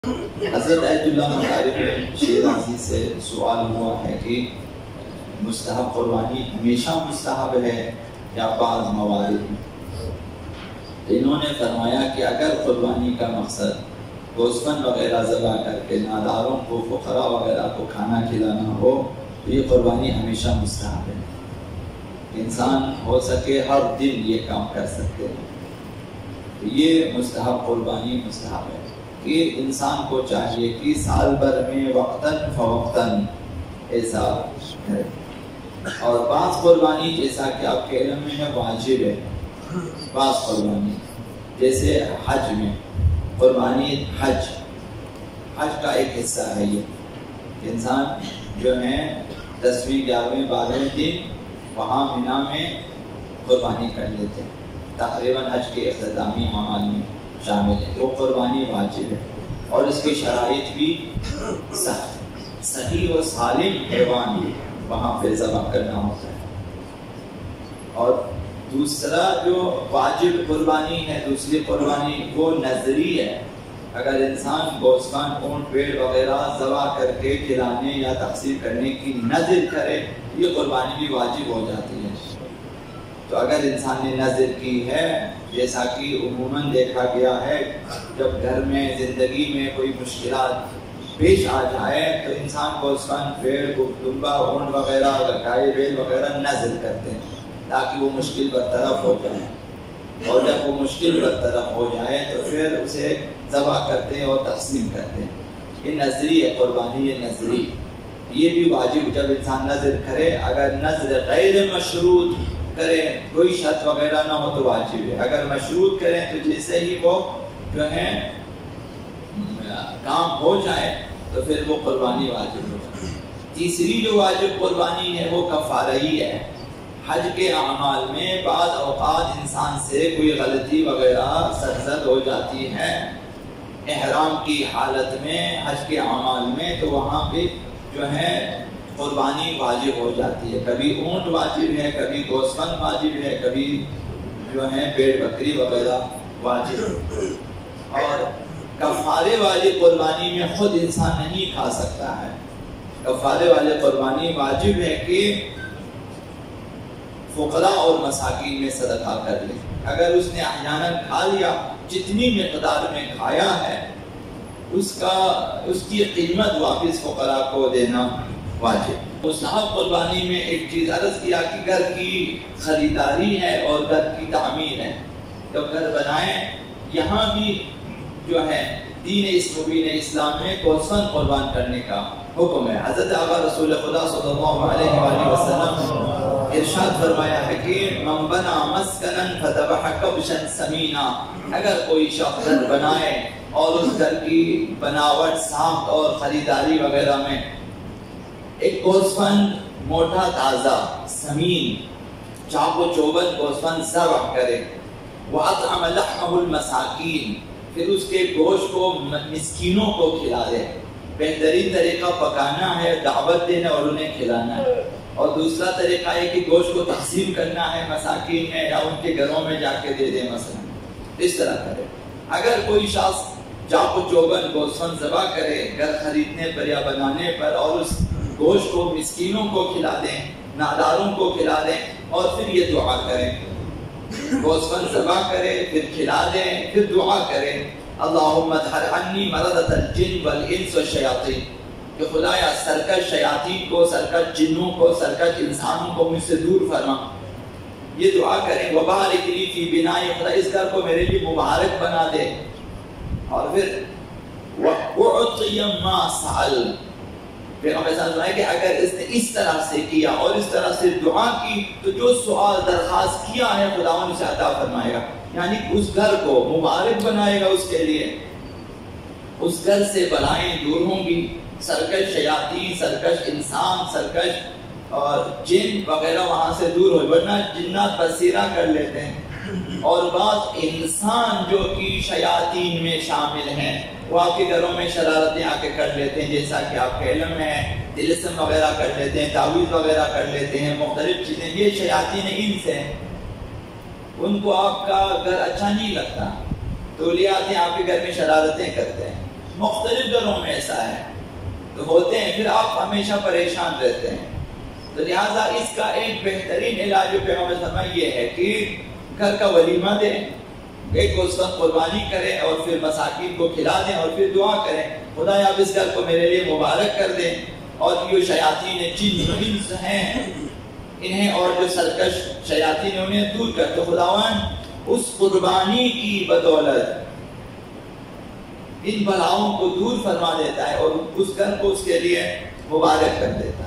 حضرت آیت اللہ مطالب شیرازی سے سوال ہوا ہے کہ مستحب قربانی ہمیشہ مستحب ہے یا بعض موارد میں؟ انہوں نے فرمایا کہ اگر قربانی کا مقصد گوسفند وغیرہ ذبح کر کے ناداروں کو، فقراء وغیرہ کو کھانا کھلانا ہو تو یہ قربانی ہمیشہ مستحب ہے۔ انسان ہو سکے ہر دن یہ کام کر سکتے ہیں، یہ مستحب قربانی مستحب ہے کہ انسان کو چاہیے کہ سال بھر میں وقتاً فوقتاً ایسا کرے۔ اور بعض قربانی جیسا کہ آپ کے علم میں ہے واجب ہے، بعض قربانی جیسے حج میں قربانی، حج کا ایک حصہ ہے یہ۔ انسان جو ہے 10ویں 11ویں 12ویں دن وہاں مینا میں قربانی کر لیتے ہیں، تقریباً حج کے اختتامی اعمال میں شامل ہے۔ وہ قربانی واجب ہے اور اس کی شرائط بھی سخت، صحیح و سالم حیوان بھی وہاں پہ ذبح کرنا ہوتا ہے۔ اور دوسرا جو واجب قربانی ہے، دوسری قربانی وہ نظری ہے۔ اگر انسان گوسفند، اونٹ، بھیڑ وغیرہ ذبح کر کے کھلانے یا تقسیم کرنے کی نظر کرے، یہ قربانی بھی واجب ہو جاتی ہے۔ تو اگر انسان نے نظر کی ہے، جیسا کہ عموماً دیکھا گیا ہے، جب گھر میں زندگی میں کوئی مشکلات پیش آ جائے تو انسان گوسفند، بھیڑ، دمبا، اونٹ وغیرہ، گائے، بیل وغیرہ نظر کرتے ہیں تاکہ وہ مشکل برطرف ہو جائے، اور جب وہ مشکل برطرف ہو جائے تو پھر اسے ذبح کرتے ہیں اور تقسیم کرتے ہیں۔ یہ نظری ہے قربانی، یہ نظری، یہ بھی واجب جب انسان نظر کرے۔ اگر نظر غیر مشروط کرے، کوئی شرط وغیرہ نہ ہو تو واجب ہے۔ اگر مشروط کریں تو جیسے ہی وہ جو ہے کام ہو جائے تو پھر وہ قربانی واجب ہو جائے۔ تیسری جو واجب قربانی ہے وہ کفارہی ہے۔ حج کے اعمال میں بعض اوقات انسان سے کوئی غلطی وغیرہ سرزد ہو جاتی ہے احرام کی حالت میں، حج کے اعمال میں، تو وہاں پہ جو ہے قربانی واجب ہو جاتی ہے۔ کبھی اونٹ واجب ہے، کبھی گوسفند واجب ہے، کبھی جو ہے بھیڑ بکری وغیرہ واجب ہے۔ اور کفارے والی قربانی میں خود انسان نہیں کھا سکتا ہے۔ کفارے والے قربانی واجب ہے کہ فقراء اور مساکین میں صدقہ کر لے۔ اگر اس نے احیاناً کھا لیا، جتنی مقدار میں کھایا ہے اس کی قیمت واپس فقراء کو دینا واجب۔ مستحب قربانی میں ایک چیز عرض کیا کہ گھر کی خریداری ہے اور گھر کی تعمیر ہے۔ جب گھر بنائیں، یہاں بھی جو ہے دین مبین اسلام میں گوسفند قربان کرنے کا حکم ہے۔ حضرت آقا رسول خدا صلی اللہ علیہ وآلہ وسلم ارشاد فرمایا ہے کہ من بنا مسکنا فذبح کبشا سمینا، اگر کوئی شخص گھر بنائے اور اس گھر کی بناوٹ، ساخت اور خریداری وغیرہ میں ایک گوسفند موٹا تازہ سمین چاق و چوبند گوسفند ذبح کرے، وَأَطْعَمَ لَحْمَهُ الْمَسَاكِينَ، پھر اس کے گوشت کو مسکینوں کو کھلا دے۔ بہترین طریقہ پکانا ہے، دعوت دینا اور انہیں کھلانا ہے، اور دوسرا طریقہ ہے کہ گوشت کو تقسیم کرنا ہے مساکین میں یا ان کے گھروں میں جا کے دے دے، مثلا اس طرح کرے۔ اگر کوئی شخص چاق و چوبند گوسفند ذبح کرے گھر خریدنے پر یا بنانے پر، اور اس گوشت کو مسکینوں کو کھلا دیں، ناداروں کو کھلا دیں، اور پھر یہ دعا کریں، گوسفند ذبح کرے، پھر کھلا دیں، پھر دعا کریں، اللہم ادھر عنی مردۃ الجن والانس والشیاطین، کہ خدایا سرکش شیاطین کو، سرکش جنوں کو، سرکش انسانوں کو مجھ سے دور فرما۔ یہ دعا کریں، وبارک لی فی بنائی، خدا اس گھر کو میرے لیے مبارک بنا دے۔ اور پھر وَأُعْطِيَ مَا سَأَلَ، پیغمبر صلی اللہ علیہ وسلم کہ اگر اس نے اس طرح سے کیا اور اس طرح سے دعا کی تو جو سوال درخواست کیا ہے خداوند اسے عطا فرمائے گا، یعنی اس گھر کو مبارک بنائے گا اس کے لیے۔ اس گھر سے بلائیں دور ہوں گی، سرکش شیاطین، سرکش انسان، سرکش اور جن وغیرہ وہاں سے دور ہو، ورنہ جنات بصیرہ کر لیتے ہیں، اور بعض انسان جو کہ شیاطین میں شامل ہیں وہ آپ کے گھروں میں شرارتیں آ کے کر لیتے ہیں، جیسا کہ آپ کے علم میں ہے، طلسم وغیرہ کر لیتے ہیں، تعویذ وغیرہ کر لیتے ہیں، مختلف چیزیں، یہ شیاطین انس ہیں۔ ان کو آپ کا گھر اچھا نہیں لگتا تو لے آتے ہیں، آپ کے گھر میں شرارتیں کرتے ہیں، مختلف گھروں میں ایسا ہے تو ہوتے ہیں، پھر آپ ہمیشہ پریشان رہتے ہیں. تو لہٰذا اس کا ایک بہترین علاج پیغمبر صلی اللہ علیہ وسلم یہ ہے کہ گھر کا ولیمہ دیں، ایک گوشت قربانی کریں اور پھر مساکین کو کھلا دیں اور پھر دعا کریں خدایا آپ اس گھر کو میرے لیے مبارک کر دیں، اور یہ شیاطین جن و انس ہیں انہیں اور جو سرکش شیاطین ہیں انہیں دور کر. تو خداوند اس قربانی کی بدولت ان بلاؤں کو دور فرما دیتا ہے اور اس گھر کو اس کے لیے مبارک کر دیتا ہے.